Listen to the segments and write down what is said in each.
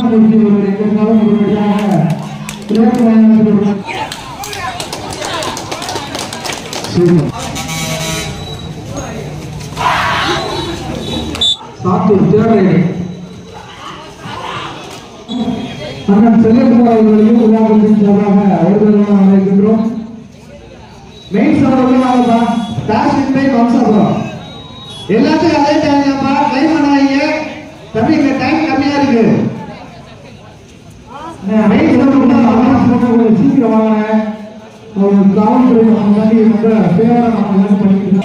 கண்ணாமூர்த்தி அவர்கள் எங்கிருந்தாலும் உடனடியாக சாத்தூர் தேவை அண்ணன் செல்லகுமார் அவர்களையும் உலகத்தின் சார்பாக அவர்களும் அழைக்கின்றோம். மெயின் சார்பாக டாஷின் டைம் வம்சாபுரம் எல்லாத்துக்கும் அதே டைம் தான்ப்பா. டைம் பண்ணாதீங்க தம்பி, இங்க டைம் கம்மியா இருக்கு. மெயின் சார்பாக சீக்கிரம் வாங்க. ஒரு காவல்துறை முன்னாடி ரொம்ப பேராக நம்ம பண்ணிக்கிறோம்.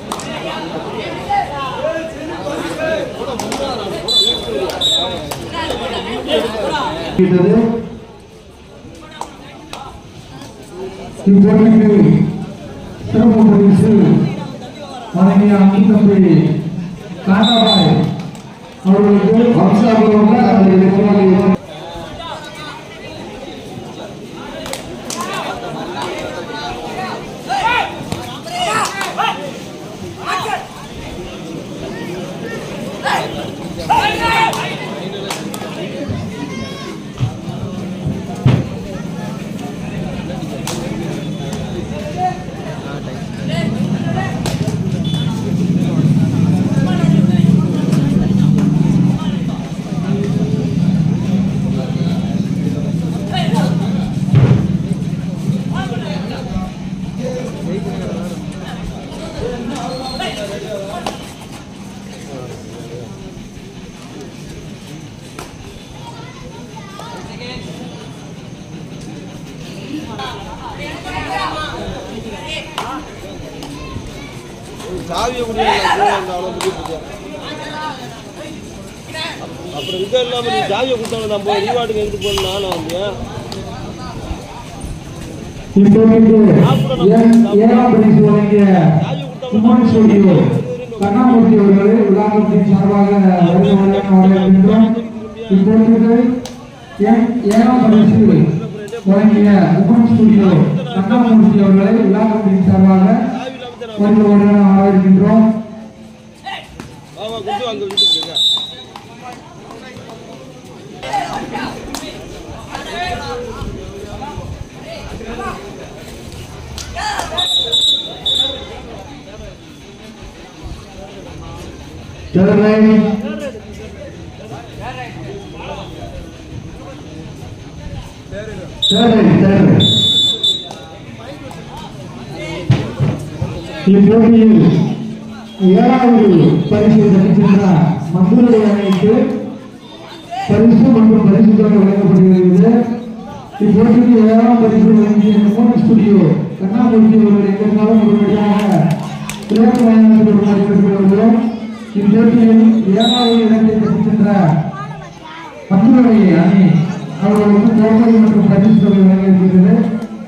இப்போதைக்கு சிறப்பு பரிசு வழங்கிய அன்பு தம்பி காண்டாபாய் அவர்களுக்கு வம்சாபுரம் சாவியை அப்புறம் இது இல்லாமல் நீ சாவியை கொடுத்தாலும் நம்ம ரீவார்டுக்கு எடுத்து போகணும். நானும் வந்து கண்ணாமூர்த்தி அவர்கள் உலகத்தின் சார்பாக ஏழாம் பரிசு வழங்கிய உமன் ஸ்டுடியோ கண்ணாமூர்த்தி அவர்களை உலகத்தின் சார்பாக வரவேற்கின்றோம். இப்போட்டியில் ஏழாவது பரிசு பெற்ற மதுரை அணிக்கு பரிசு மற்றும் பரிசு தொகை வழங்கப்படுகிறது. இப்போட்டிக்கு ஏழாம் பரிசு வழங்கிய உமன் ஸ்டுடியோ கண்ணாமூர்த்தி அவர்கள் எங்கிருந்தாலும் உடனடியாக வருகிறோம். இப்போட்டியில் ஏழாவது இடத்தை பெற்ற மதுரை அணி அவர்களுக்கு கோப்பை மற்றும் பரிசு தொகை வழங்கியிருக்கிறது.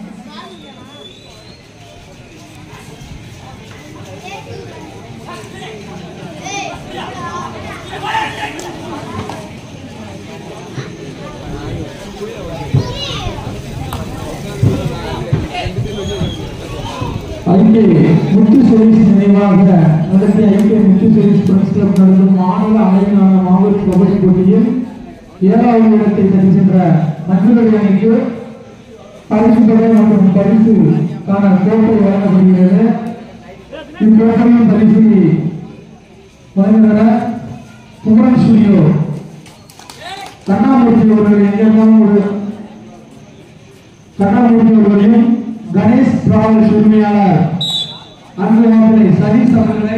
முத்து சர்வீஸ் நினைவாக நடத்திய ஐக்கிய முத்து சர்வீஸ் பிரஸ் கிளப் நடத்தும் மாநில அளவிலான மாபெரும் கபடி போட்டியில் ஏழாவது இடத்தை பெறுகின்ற மதுரை அணிக்கு பரிசு தொகை மற்றும் பரிசுக்கான கோப்பை வழங்கப்படுகிறது. இப்போட்டியின் பரிசு வழங்குகிற உமன் ஸ்டுடியோ கண்ணாமூர்த்தி அவர்கள் எங்கிருந்தாலும் கண்ணாமூர்த்தி அவர்களையும் கணேஷ் டிராவல்ஸ் உரிமையாளர் அன்பு மாப்பிள்ளை சதீஷ் அவர்களை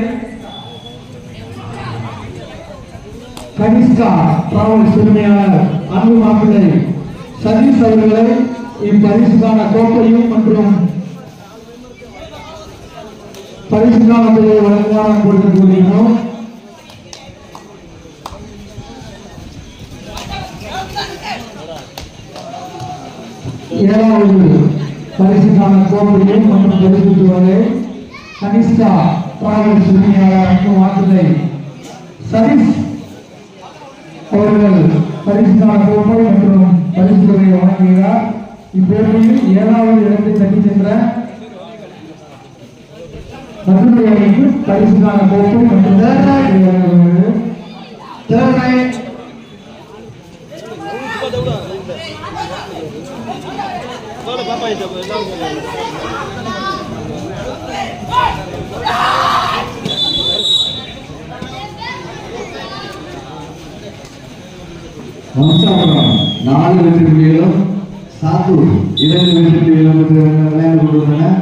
கனிஷ்கா டிராவல்ஸ் உரிமையாளர் அன்பு மாப்பிள்ளை சதீஷ் அவர்களை இப்பரிசுக்கான கோப்பையும் மற்றும் பரிசுக்கான தொகையை வழங்குவாரம் கொடுக்கக்கூடியோம். ஏழாவது பரிசுக்கான கோப்பையும் மற்றும் பரிசு தொகை கனிஷ்கா டிராவல்ஸ் உரிமையாளர் அன்பு மாப்பிள்ளை சதீஷ் அவர்கள் பரிசுக்கான கோப்பை மற்றும் பரிசு தொகையை வழங்குகிறார். இப்போட்டியில் ஏழாவது இடத்தை தட்டி சென்ற மதுரை அணிக்கு பரிசுக்கான கோப்பை மற்றும் நாலு வெற்றி புள்ளிகளும் சாத்தூர் 2 வெற்றி புள்ளிகளும் விளையாண்டு கொண்டுள்ளன.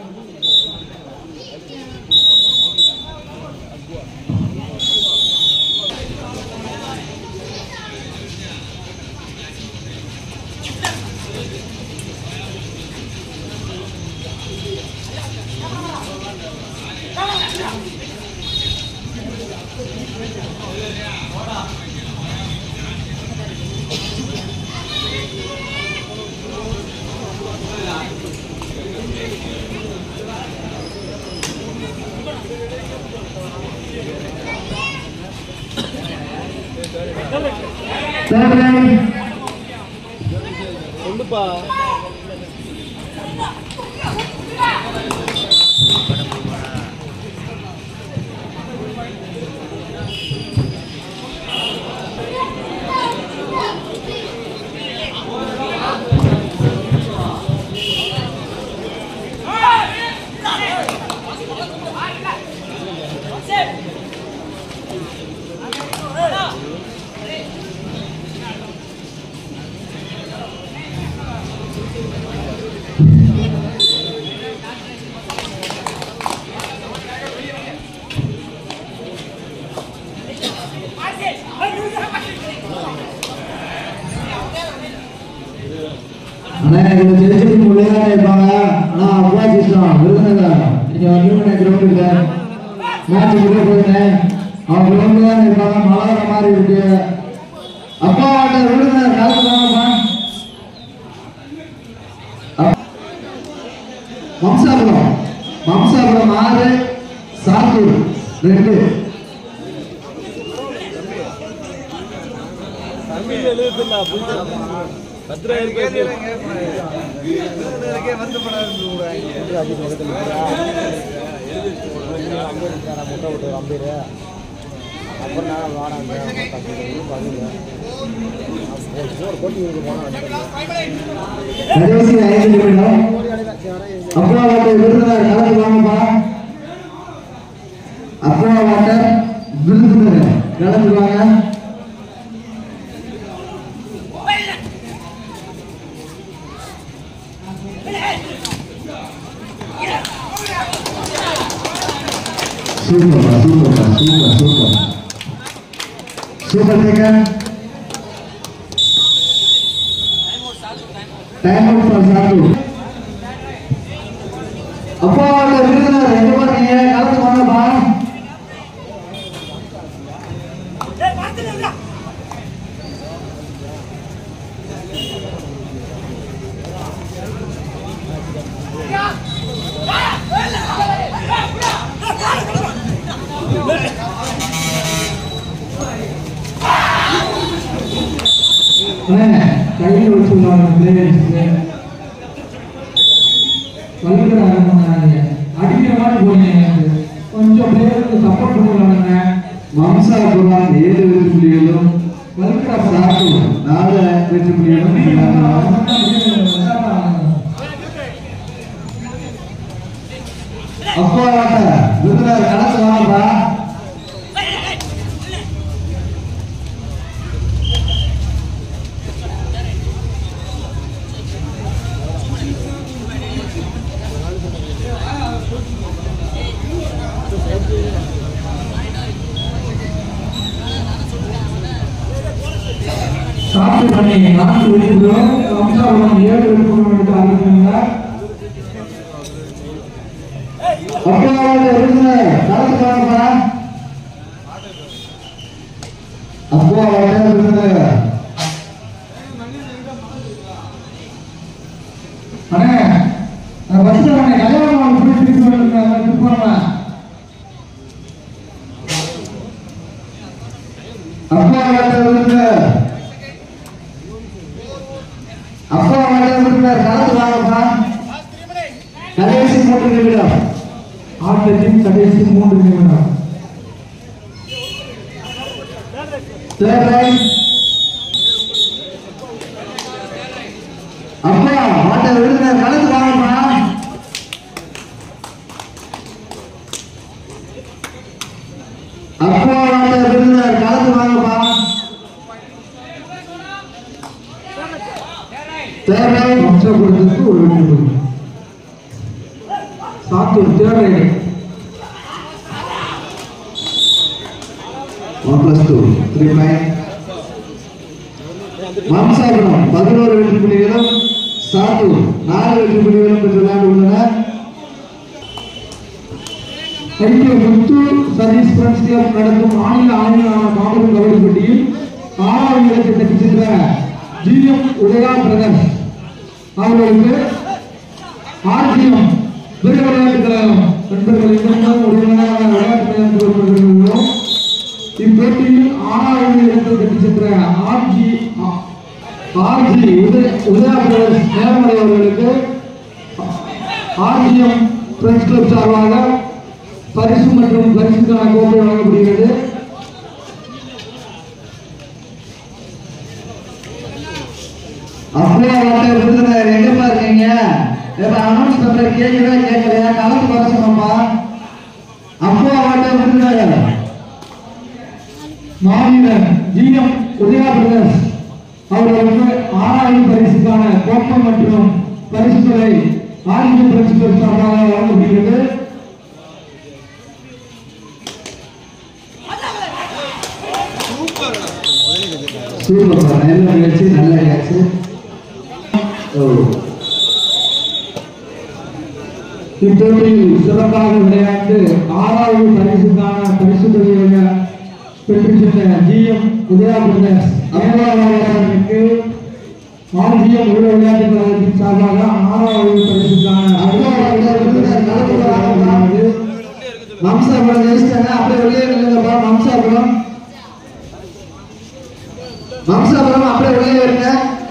மம்சாபுரம் 6 சாத்தூர் 2. கடைசி 5 நிமிடம். அப்பா வாட்டர் விருதுநகர் கலந்து வாங்கப்பா. அப்பா வாட்டர் விருதுநகர் கலந்து வாங்க. Super super super super super taken. Time out for Sattur. அப்பா வாட்டர் விருதுநகர் எங்க போறீங்க? கலந்து வாங்கப்பா. கையில் வச்சுருவாங்க அடிக்கிற மாதிரி போனீங்க. கொஞ்சம் பேருக்கு சப்போர்ட் பண்ணுவாங்க. மம்சாபுரம் 7 வெற்றி புள்ளிகளும் சாத்தூர் 4 வெற்றி புள்ளிகளும். அப்பா விருதுநகர் கலந்து வாங்கப்பா. சாப்பிட்டு பண்ணி 4 வெற்றிகளும் மம்சாபுரம் 7 வெற்றிகளும் எடுத்து ஆரம்பிக்கிறாங்க. அப்பாவோட விருதுநகர் கலந்து வாங்கப்பா. அப்பாவோட விருதுநகர் அண்ணே பஸ்ல அண்ணே கல்யாணம் போயிட்டு போறோம். அப்பாவோட விருதுநகர் கலந்து வாங்கப்பா. கடைசி 3 நிமிடம். ஆட்டத்தின் கடைசி 3 நிமிடம். அப்பா விருந்தினர் கலந்து வாங்கப்பா. அப்பா வாட்ட விருந்தினர் கலந்து வாங்கப்பா. தேவை வம்சப்படுறதுக்கு ஒரு வெற்றி. சாத்தூர் தேவை 1+2 3 வம்சாபுரம் 11 வெற்றி புள்ளிகளும் சாத்தூர் 4 வெற்றி புள்ளிகளும் பெற்று விளையாண்டுள்ளனர். ஐக்கிய முத்து சர்வீஸ் ஃப்ரெண்ட்ஸ் கிளப் நடத்தும் மாநில ஆணையான மாபெரும் கபடி போட்டியில் 6வது இடத்தை தட்டி சென்ற ஜிஎம் உதயா பிரதர்ஸ் அவர்களுக்கு ஆர்ஜிஎம் விருது விளையாட்டு கழகம் நண்பர்கள் இன்னும் உடனடியாக விளையாட்டு கழகத்தில் பெற்றுள்ளோம். இப்போட்டியில் 6வது இடத்தை தட்டி சென்ற ஆர்ஜி உதயா பிரதர்ஸ் நேர்மறை அவர்களுக்கு ஆர்ஜிஎம் ஃப்ரெண்ட்ஸ் கிளப் சார்பாக பரிசு மற்றும் பரிசுக்கான கோப்பை வழங்கப்படுகிறது. அப்படியே விருந்தினர் எங்கப்பா இருக்கீங்க? அனௌன்ஸ் பண்ற கேட்கவே கேட்கலையா? கலந்து வர சொன்னப்பா. அப்பா வாட்ட விருந்தினர் மாநிலர் ஜிஎம் உதயா பிரதர்ஸ் அவர்களுக்கு 6வது பரிசுக்கான கோப்பை மற்றும் பரிசுகளை ஆர்ஜி பரிசு சார்பாக வழங்கப்படுகிறது. சூப்பர், நல்ல முயற்சி, நல்ல முயற்சி. இப்போட்டியில் சிறப்பாக விளையாண்டு 6வது பரிசுக்கான பரிசு தொகையை பெற்று சென்ற ஜிஎம் உதயா பிரதர்ஸ் அவர்களுக்கு ஆர்ஜிஎம் உலக விளையாட்டு கழகத்தின் சார்பாக 6வது பரிசுக்கான வம்சாபுரம் ஜெயிச்சிட்டாங்க. அப்படியே வெளியே நில்லுங்கப்பா. வம்சாபுரம் அப்படியே வெளியே இருங்க.